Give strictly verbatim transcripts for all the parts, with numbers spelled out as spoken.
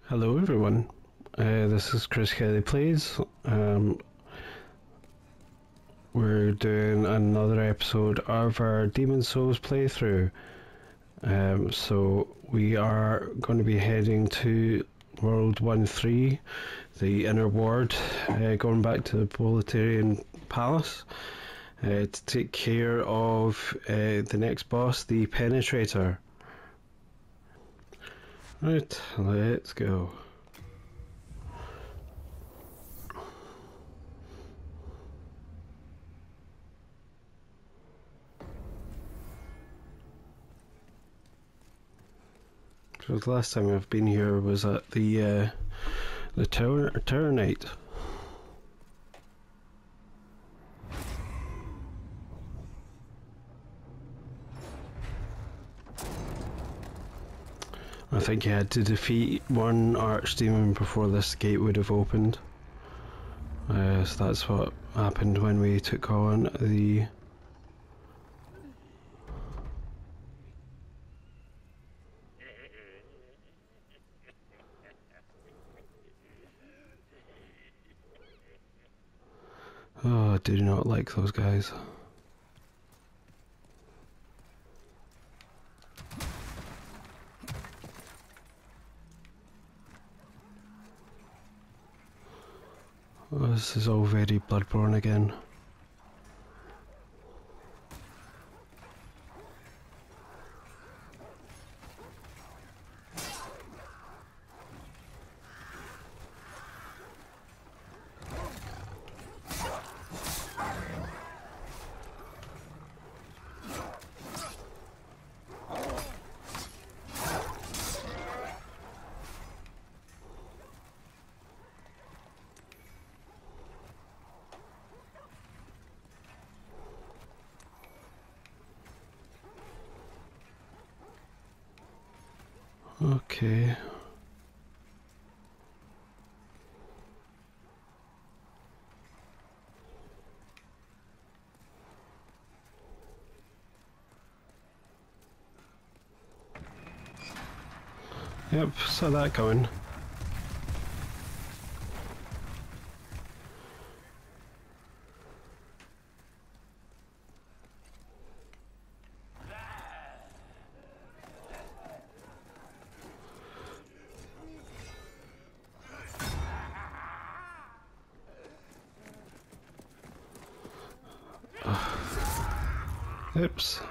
Hello everyone, uh, this is Chris Kelly Plays. Um, we're doing another episode of our Demon's Souls playthrough. Um, so we are going to be heading to World one three, the Inner Ward, uh, going back to the Proletarian Palace uh, to take care of uh, the next boss, the Penetrator. Right, let's go. So the last time I've been here was at the uh, the tower tower night. I think you had to defeat one archdemon before this gate would have opened. Uh, so that's what happened when we took on the. Oh, I do not like those guys. Oh, this is all very Bloodborne again. Okay. Yep, saw that going. Oops.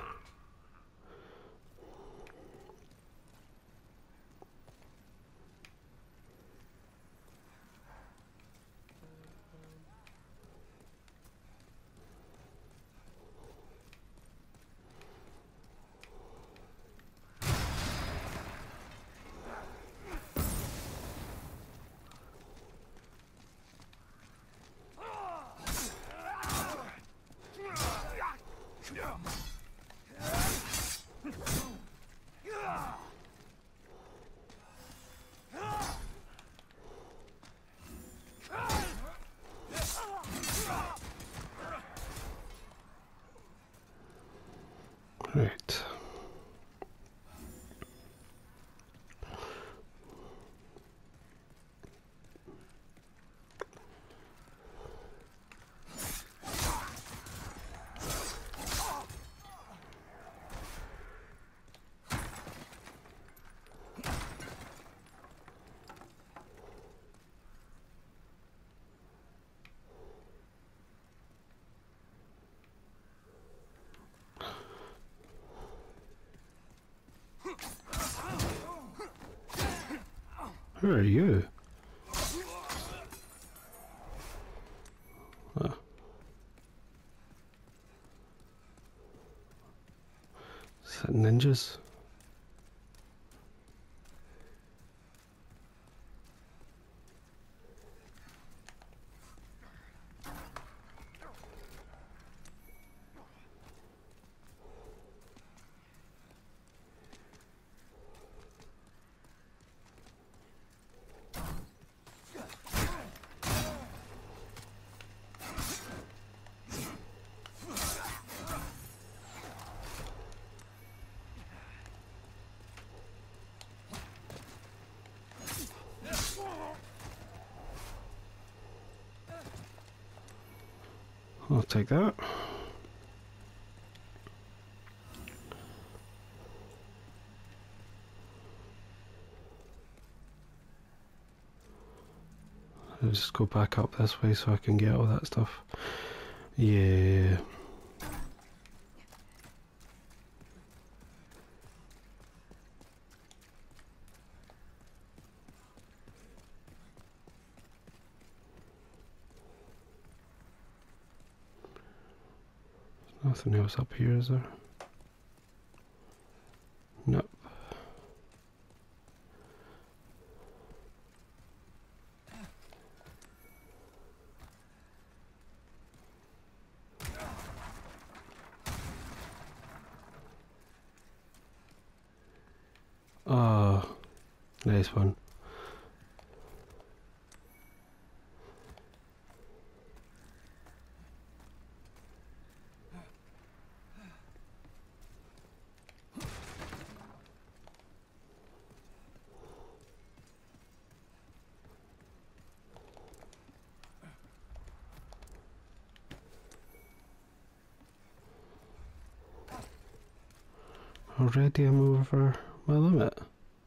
Right. Who are you? Oh. Is that ninjas? I'll take that. I'll just go back up this way so I can get all that stuff. Yeah. Nothing else up here, is there? Nope. Oh, nice one. Already I'm over my limit.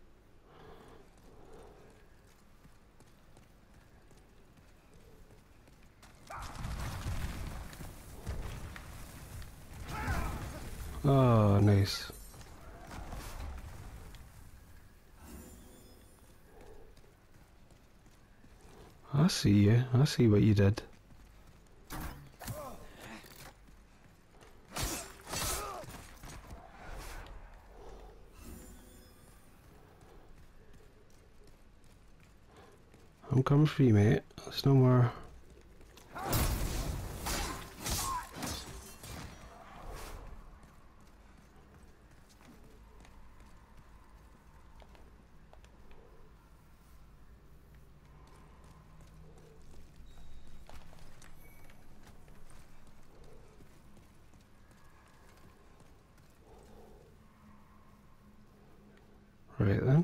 Oh, nice. I see you. I see what you did. I'm coming for you, mate. There's no more. Right then.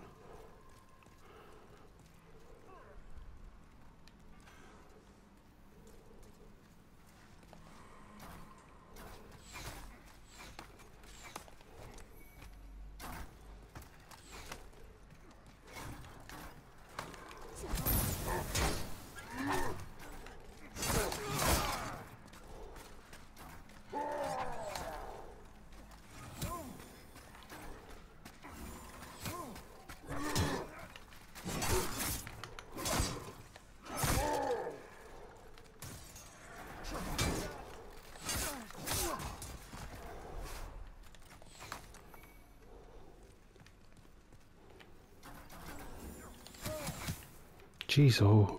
Jeez, oh.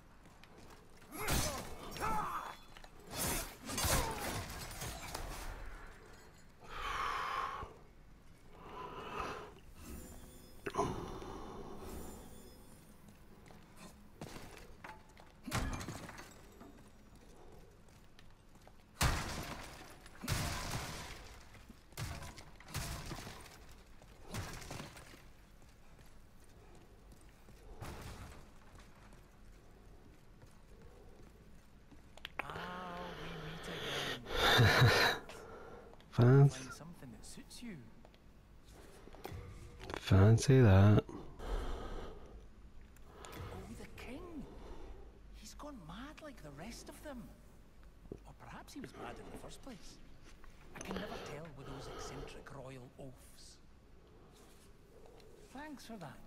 Fancy. Something that suits you. Fancy that. Oh, the king! He's gone mad like the rest of them. Or perhaps he was mad in the first place. I can never tell with those eccentric royal oafs. Thanks for that.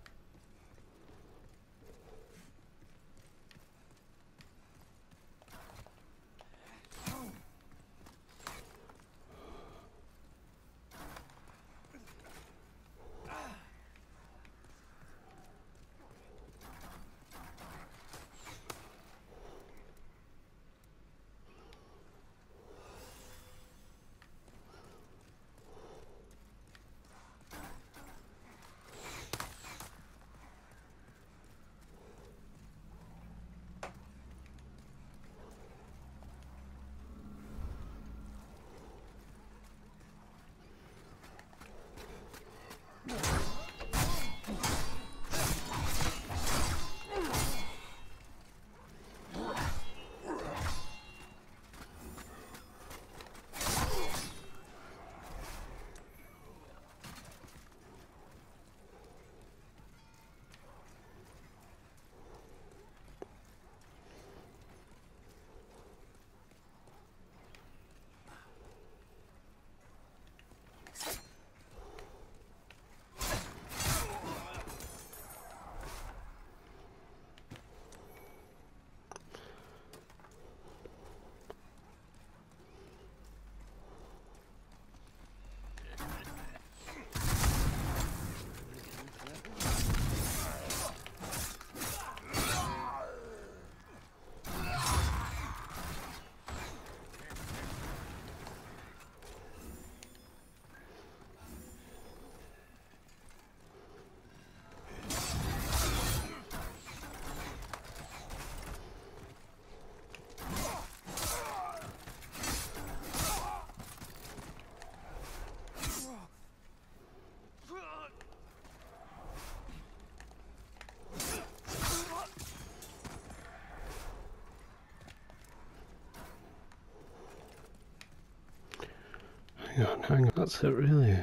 Hang on, hang on, that's it really.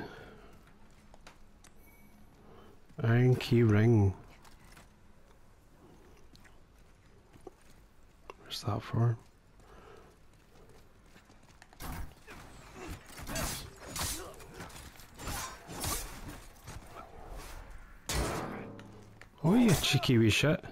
Iron key ring. What's that for? Oh, you cheeky wee shit.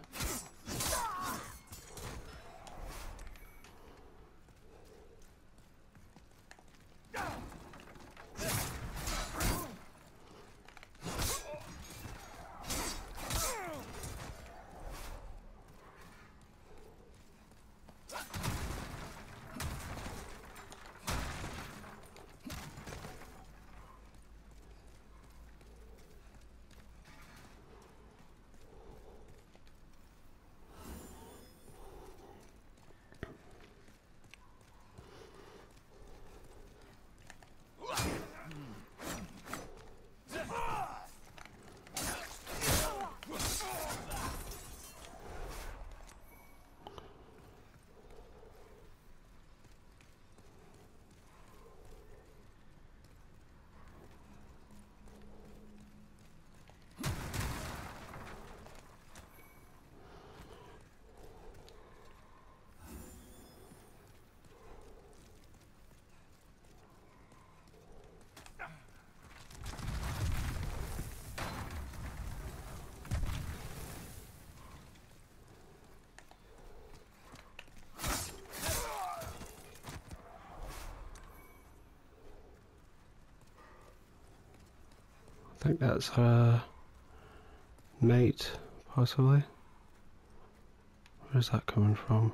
I think that's a knight, possibly. Where's that coming from?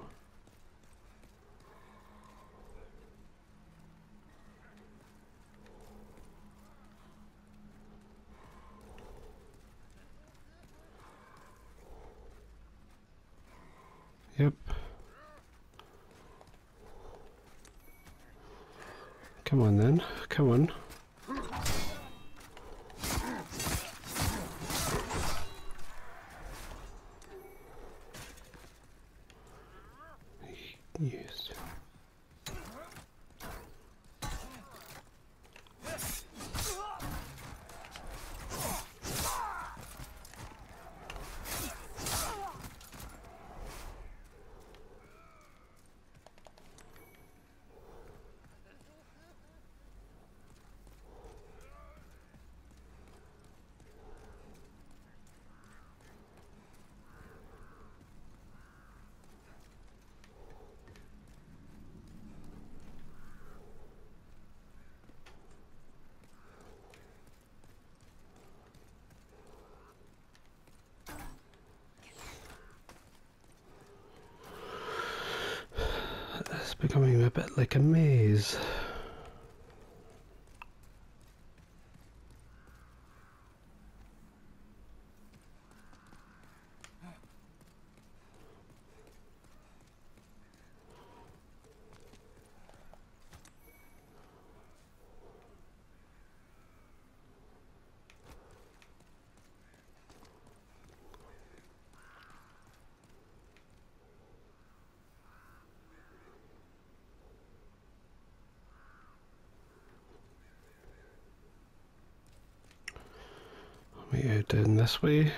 Yep. Come on then, come on. Yes. It's becoming a bit like a maze. We go down this way.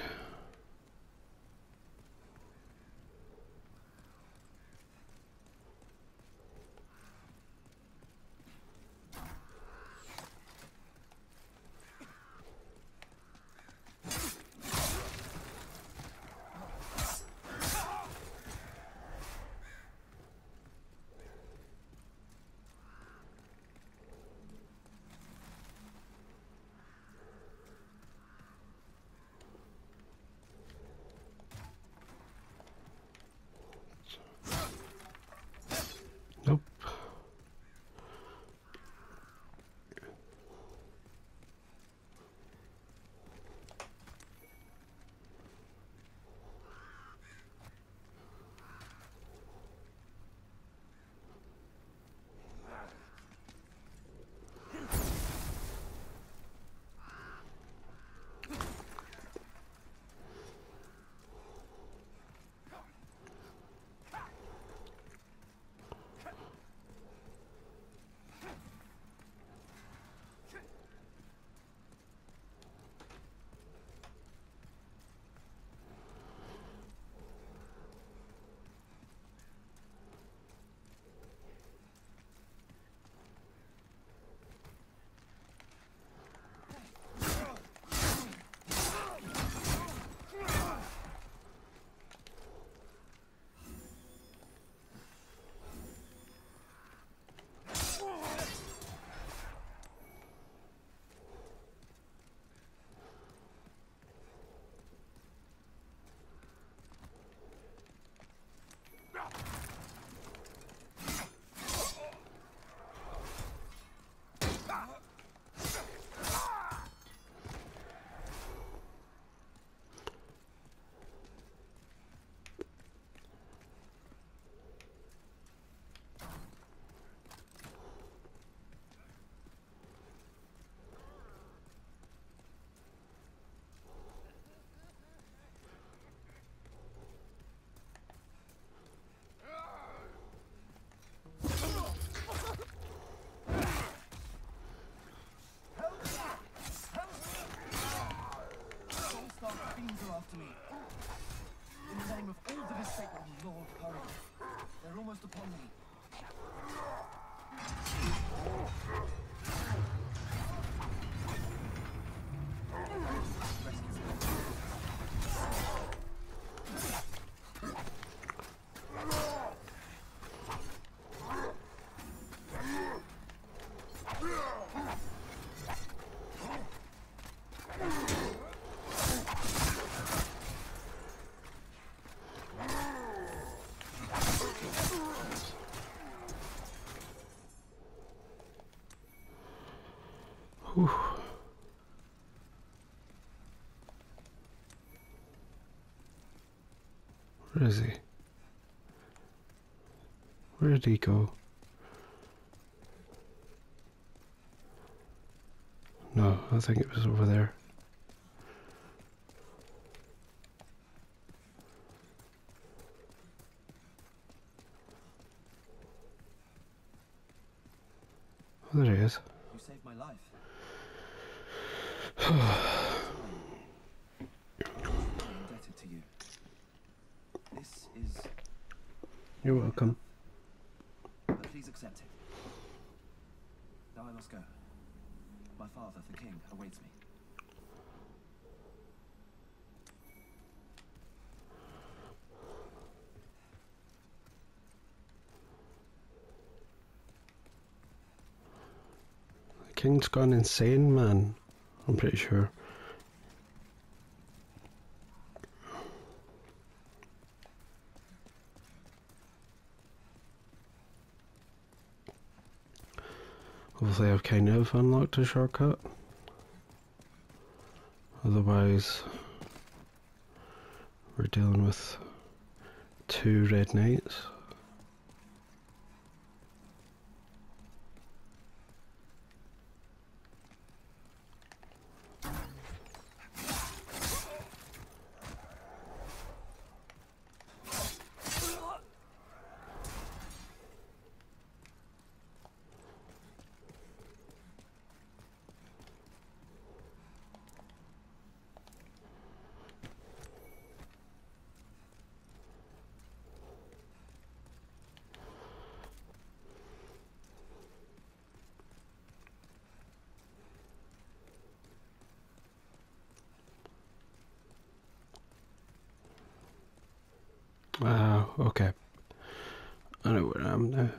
forced upon me. Whew. Where is he? Where did he go? No, I think it was over there. Oh, there he is. You saved my life. I'm indebted to you. This is... You're welcome. But please accept it. Now I must go. My father, the king, awaits me. The king's gone insane, man. I'm pretty sure. Hopefully I've kind of unlocked a shortcut. Otherwise, we're dealing with two red knights. Ah, uh, okay. I know where I am now.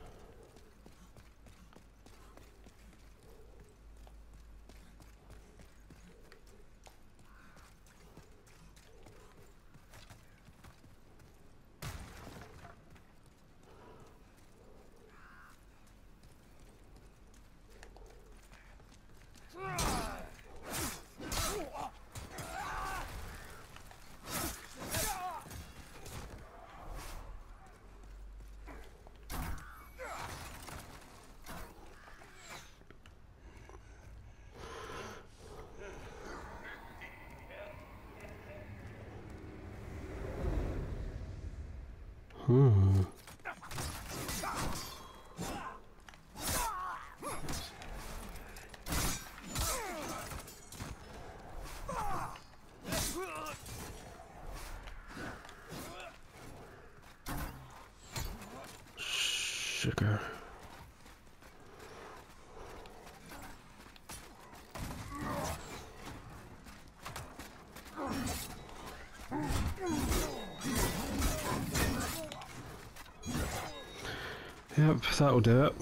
Hmm. Sugar. Yep, that'll do it.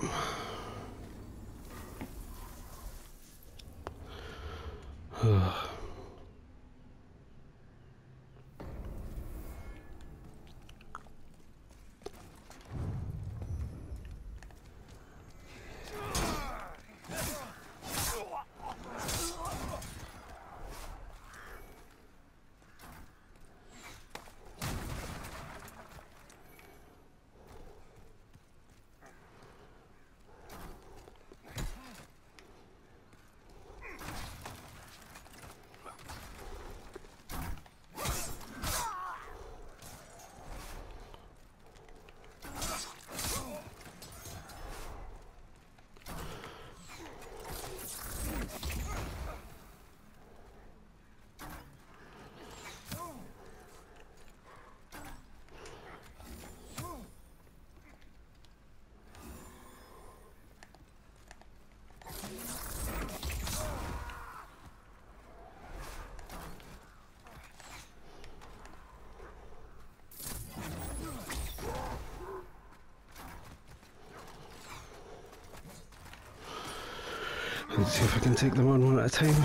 Let's see if I can take them on one at a time.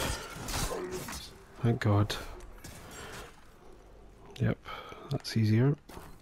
Thank God. Yep, that's easier.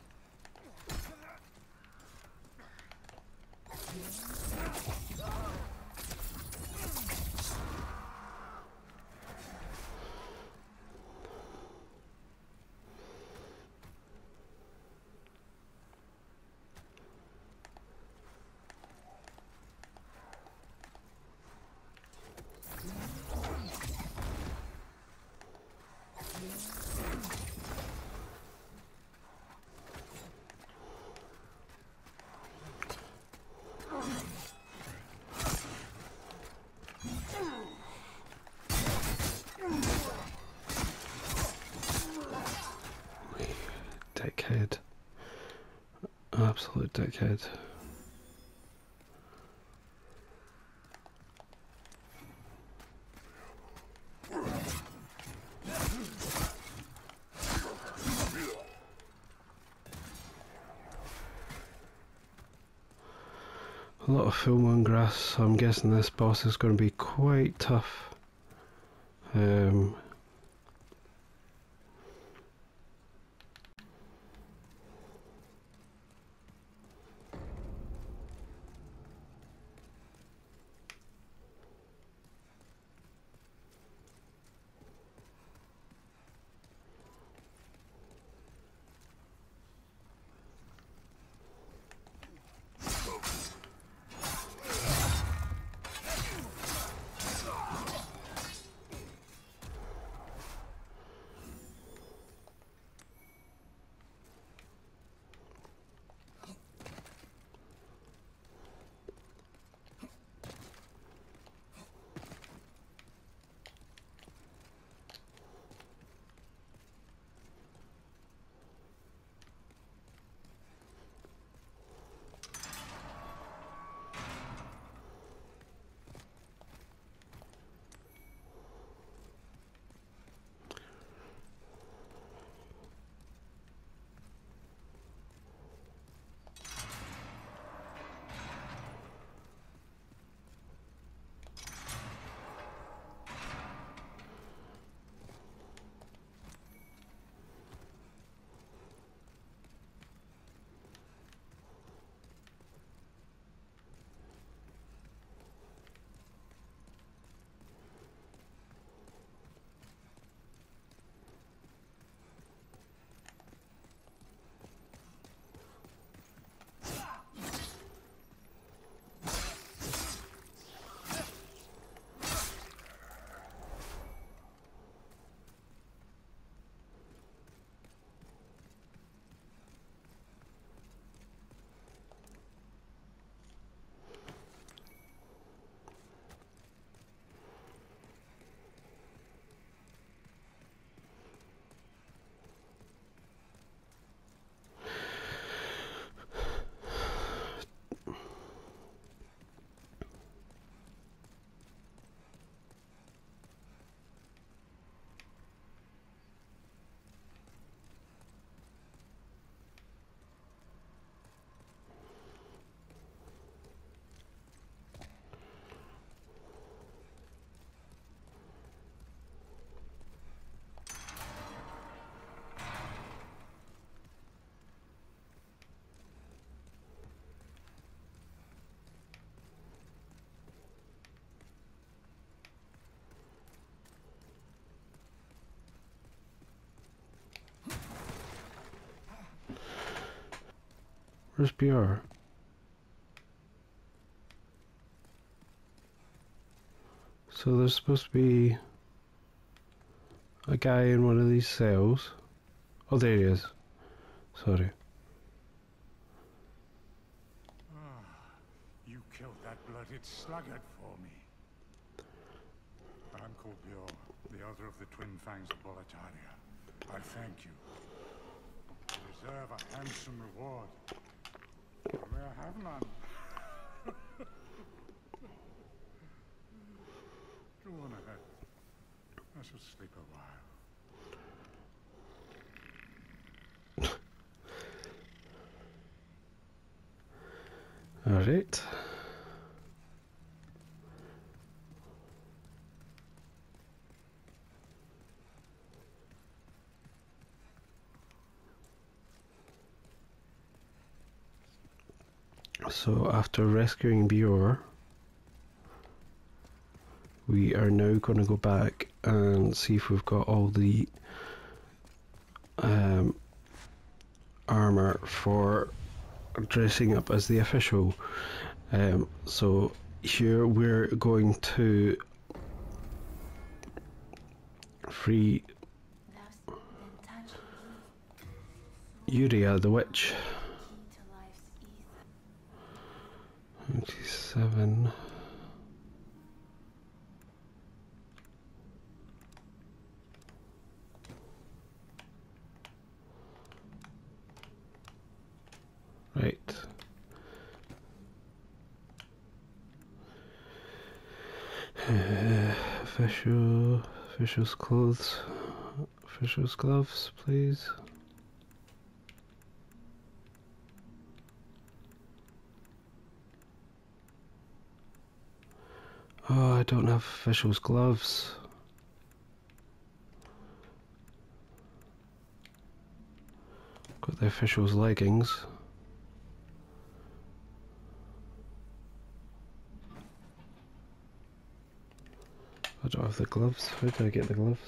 Dickhead. Absolute dickhead. A lot of full moon grass, so I'm guessing this boss is going to be quite tough. Um, Where's Biorr? So there's supposed to be a guy in one of these cells. Oh, there he is. Sorry. Ah, you killed that blooded sluggard for me. I'm called Biorr, the other of the twin fangs of Boletaria. I thank you. You deserve a handsome reward. May I have none? Go on ahead. I shall sleep a while. Alright. So after rescuing Biorr, we are now going to go back and see if we've got all the um, armor for dressing up as the official. Um, so here we're going to free Yuria the witch. twenty-seven. Right. Uh, official, official's clothes, official's gloves, please. Oh, I don't have official's gloves. Got the official's leggings. I don't have the gloves. Where did I get the gloves?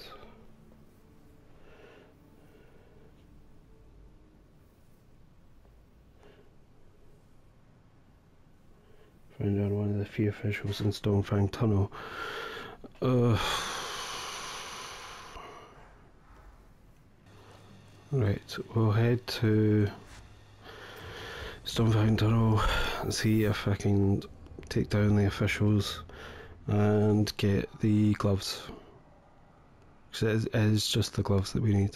Found on one of the few officials in Stonefang Tunnel. Uh, right, we'll head to Stonefang Tunnel and see if I can take down the officials and get the gloves. Because it is just the gloves that we need.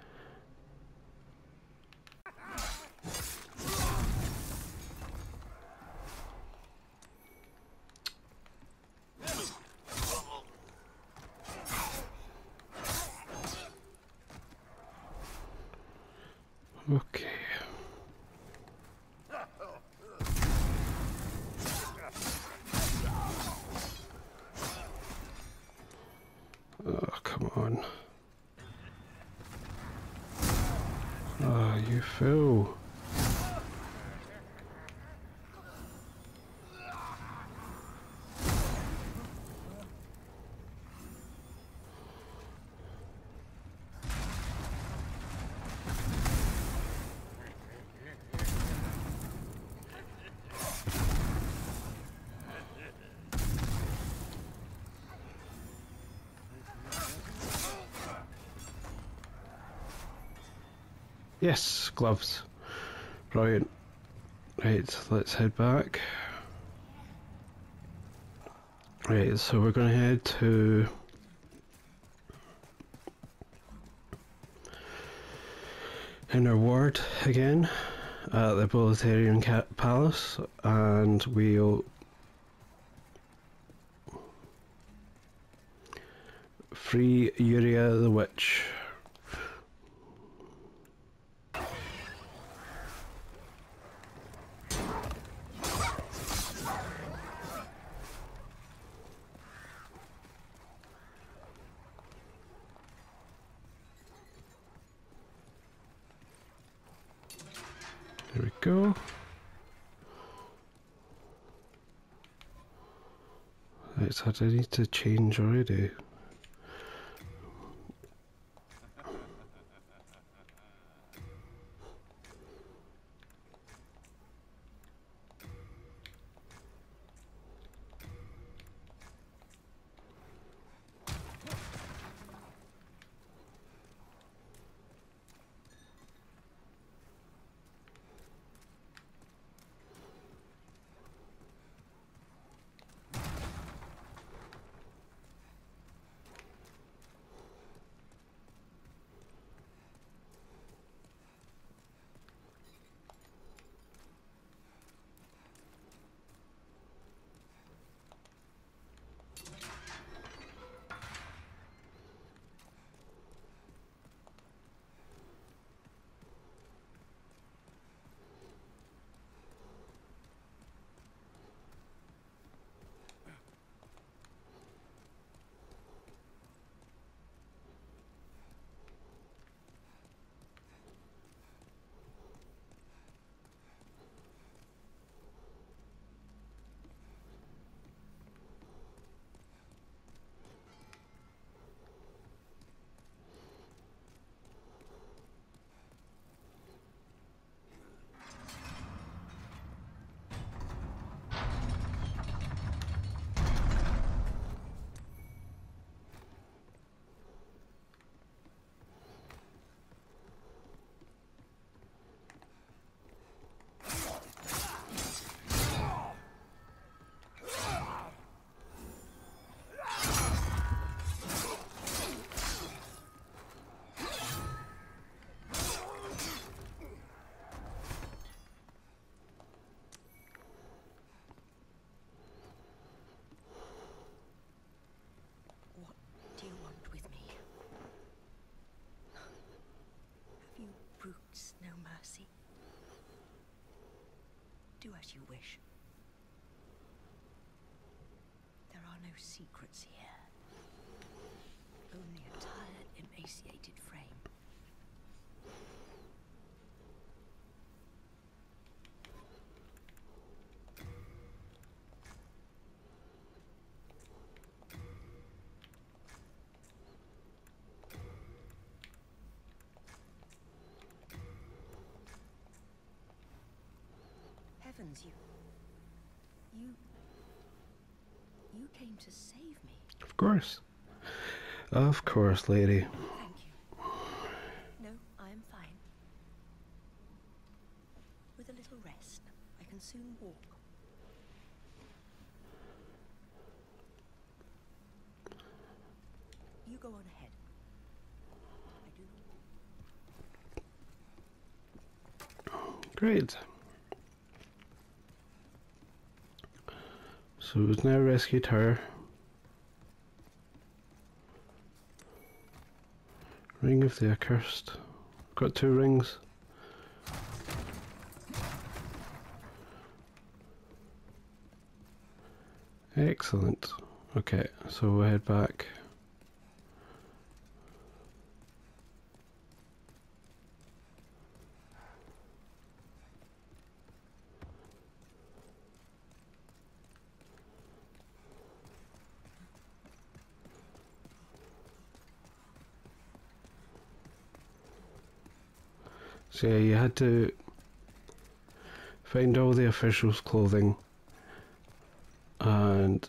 Okay. Oh, come on. Oh, you fool. Yes, gloves. Brilliant. Right, let's head back. Right, so we're going to head to Inner Ward again at the Bolitarian Palace, and we'll free Yuria the witch. There we go. Right, so I need to change already. as you wish. There are no secrets here. Only a tired, emaciated frame. Heavens, you... You... You came to save me. Of course. Of course, lady. Thank you. No, I am fine. With a little rest, I can soon walk. You go on ahead. I do. Great. So we've now rescued her. Ring of the Accursed. Got two rings. Excellent. Okay, so we'll head back. So yeah, you had to find all the officials' clothing and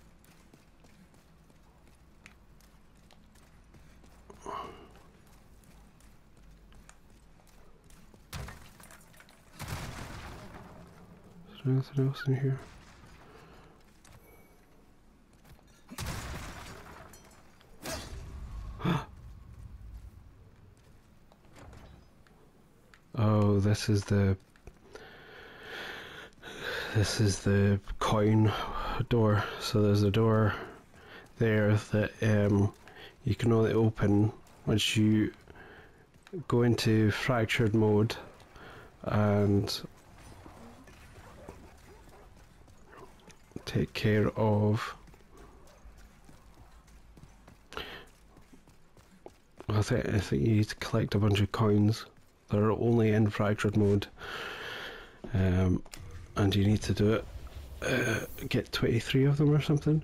is there anything else in here? Oh, this is the this is the coin door. So there's a door there that um, you can only open once you go into fractured mode and take care of. I think I think you need to collect a bunch of coins that are only in fractured mode, um, and you need to do it. Uh, get twenty-three of them or something.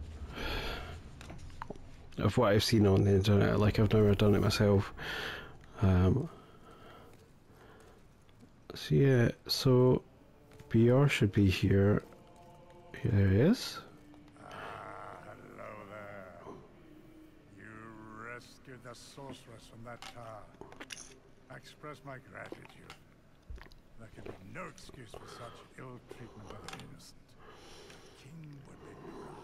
Of what I've seen on the internet, like I've never done it myself. Um, so yeah, so Biorr should be here. Here there he is. Ah, hello there. You rescued the sorceress from that tower. I express my gratitude. There can be no excuse for such ill treatment of an innocent. The king would be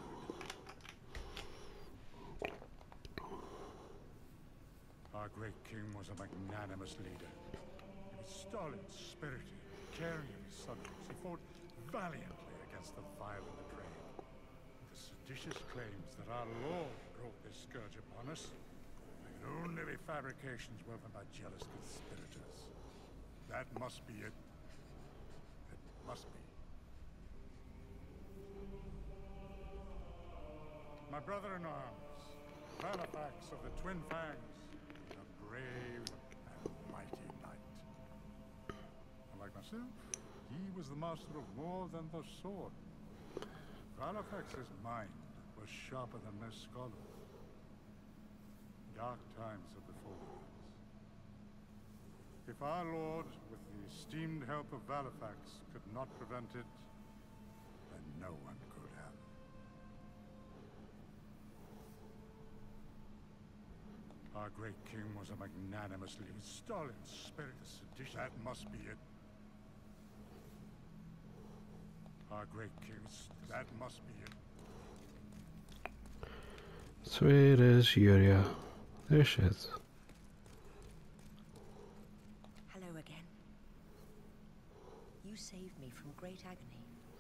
proud. Our great king was a magnanimous leader. He was stolid, spirited, caring of his subjects. He fought valiantly against the vile and depraved. The seditious claims that our Lord brought this scourge upon us could only be fabrications woven by jealous conspirators. That must be it. It must be. My brother-in-arms, Halifax of the Twin Fangs, a brave and mighty knight. Unlike myself, he was the master of more than the sword. Halifax's mind was sharper than most scholars. Dark times are before us. If our Lord, with the esteemed help of Halifax, could not prevent it, then no one could have. Our great king was a magnanimous leader, stolid, spirit, sedition. That must be it. Our great king, that must be it. So where is Yuria? There she is. Hello again. You saved me from great agony.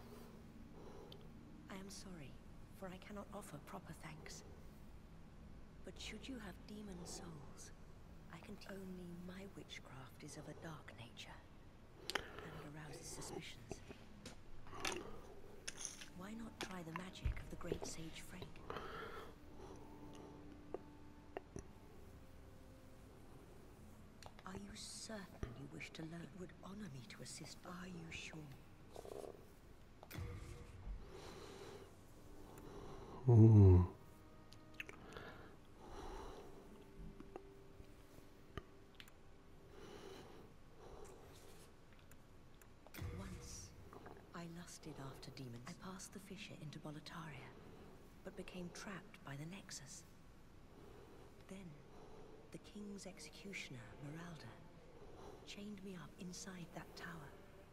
I am sorry, for I cannot offer proper thanks. But should you have demon souls, I can tell only my witchcraft is of a dark nature and arouses suspicions. Why not try the magic of the great sage Frank? Are you certain you wish to learn? It would honor me to assist. Are you sure? Mm. Once, I lusted after demons. I passed the fissure into Boletaria, but became trapped by the Nexus. Then, the king's executioner, Meralda, chained me up inside that tower.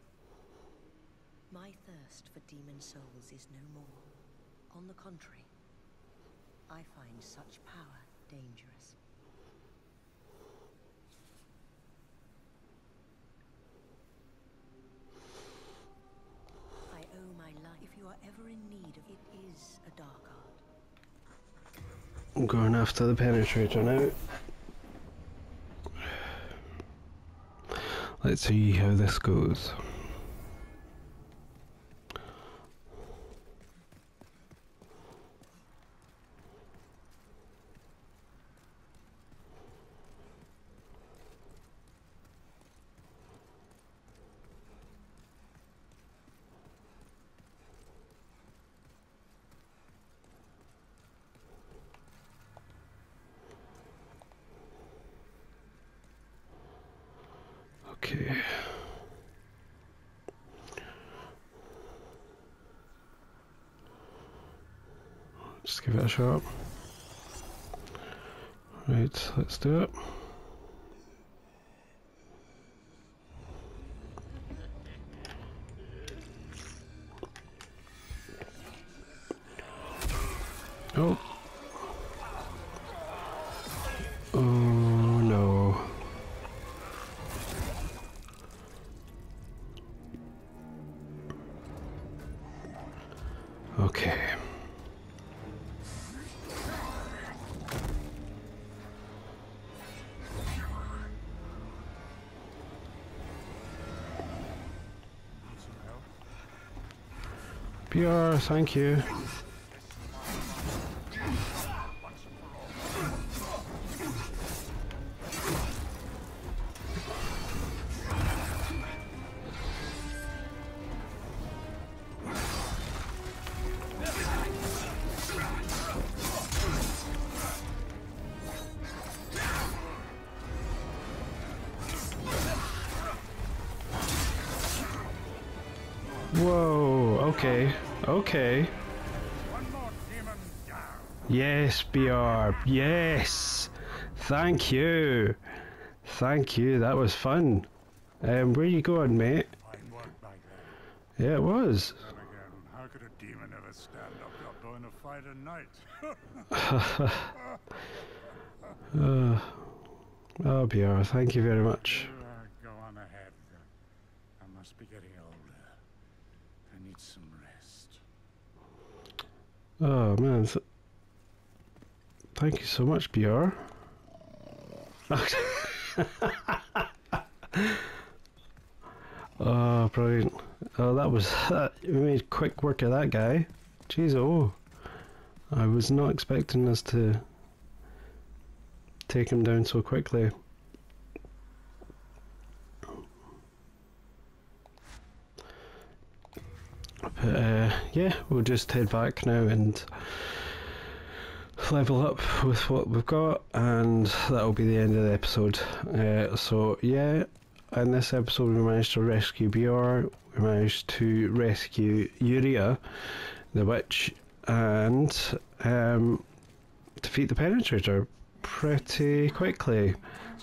My thirst for demon souls is no more. On the contrary, I find such power dangerous. I owe my life. If you are ever in need of it, is a dark art. I'm going after the Penetrator now. Let's see how this goes. Okay. Just give it a shot. Right, let's do it. Oh. Oh no. Okay. Biorr, thank you. Whoa, okay, okay. Yes, Biorr, yes! Thank you! Thank you, that was fun. Um, where you going, mate? Yeah, it was. Then again, how could a demon ever stand up to going to fight a knight? uh, oh, Biorr, thank you very much. You, uh, go on ahead. I must be getting older. I need some rest. Oh, man. Th thank you so much, Biorr. Oh, brilliant. Oh, that was... That, we made quick work of that guy. Jeez, oh. I was not expecting us to take him down so quickly. But, uh, yeah, we'll just head back now and level up with what we've got, and that'll be the end of the episode. Uh, so, yeah, in this episode we managed to rescue Biorr, we managed to rescue Yuria, the witch, and um, defeat the Penetrator pretty quickly.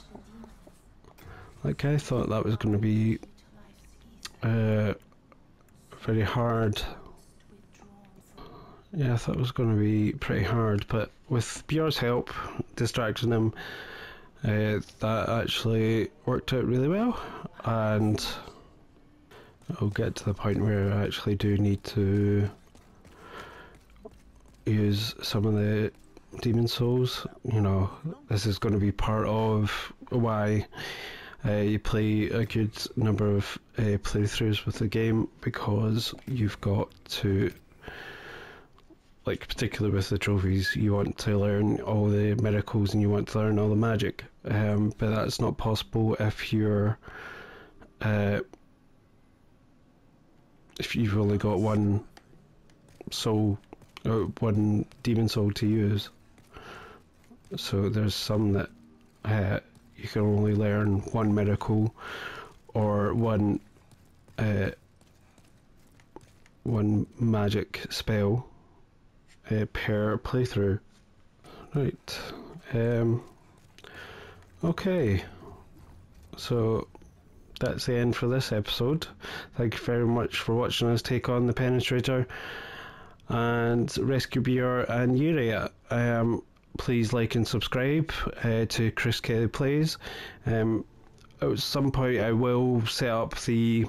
Like, I thought that was going to be uh, very hard. Yeah, I thought it was going to be pretty hard, but with Biorr's help, distracting him, uh, that actually worked out really well, and I'll get to the point where I actually do need to use some of the demon souls. You know, this is going to be part of why uh, you play a good number of uh, playthroughs with the game, because you've got to like particularly with the trophies, you want to learn all the miracles and you want to learn all the magic, um, but that's not possible if you're uh, if you've only got one soul or one demon soul to use. So there's some that uh, you can only learn one miracle or one uh, one magic spell uh, per playthrough. Right. Um, okay. So that's the end for this episode. Thank you very much for watching us take on the Penetrator and rescue Biorr and Yuria. Um, please like and subscribe uh, to Chris Kelly Plays. Um, at some point I will set up the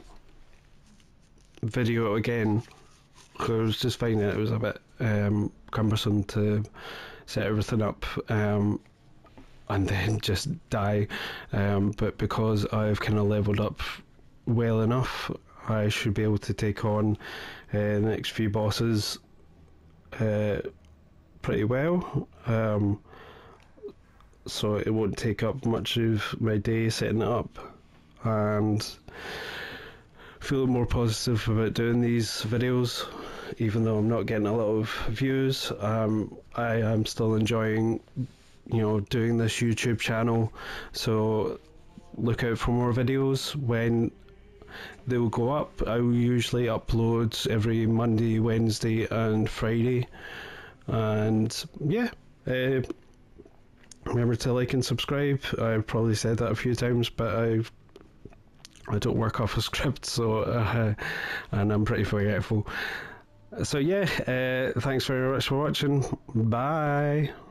video again, because I was just finding it was a bit um, cumbersome to set everything up um, and then just die, um, but because I've kind of leveled up well enough, I should be able to take on uh, the next few bosses uh, pretty well, um, so it won't take up much of my day setting it up, and feeling more positive about doing these videos, even though I'm not getting a lot of views. um, I am still enjoying, you know, doing this YouTube channel, so look out for more videos when they will go up. I will usually upload every Monday, Wednesday and Friday, and yeah, uh, remember to like and subscribe. I've probably said that a few times, but I've I don't work off a script, so uh, and I'm pretty forgetful. So yeah, uh, thanks very much for watching. Bye.